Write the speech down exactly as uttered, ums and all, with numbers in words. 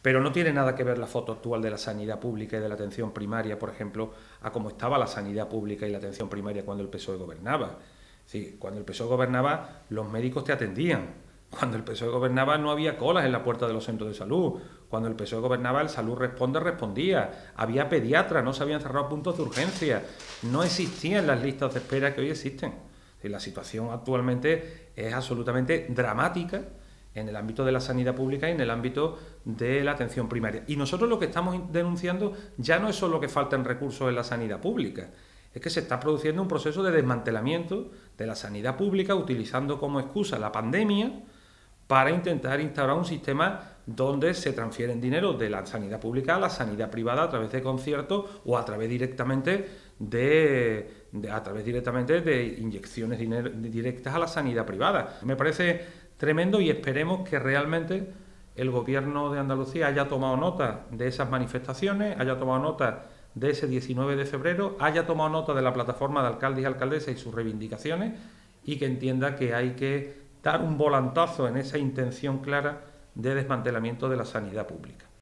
Pero no tiene nada que ver la foto actual de la sanidad pública y de la atención primaria, por ejemplo, a cómo estaba la sanidad pública y la atención primaria cuando el P S O E gobernaba. Sí, cuando el P S O E gobernaba, los médicos te atendían. Cuando el P S O E gobernaba no había colas en la puerta de los centros de salud. Cuando el P S O E gobernaba, el Salud Responde respondía. Había pediatras, no se habían cerrado puntos de urgencia. No existían las listas de espera que hoy existen. Y la situación actualmente es absolutamente dramática en el ámbito de la sanidad pública y en el ámbito de la atención primaria. Y nosotros lo que estamos denunciando ya no es solo que falten recursos en la sanidad pública, es que se está produciendo un proceso de desmantelamiento de la sanidad pública utilizando como excusa la pandemia para intentar instaurar un sistema donde se transfieren dinero de la sanidad pública a la sanidad privada a través de conciertos o a través directamente de, de a través directamente de inyecciones directas a la sanidad privada. Me parece tremendo y esperemos que realmente el Gobierno de Andalucía haya tomado nota de esas manifestaciones, haya tomado nota de ese diecinueve de febrero, haya tomado nota de la plataforma de alcaldes y alcaldesas y sus reivindicaciones y que entienda que hay que dar un volantazo en esa intención clara de desmantelamiento de la sanidad pública.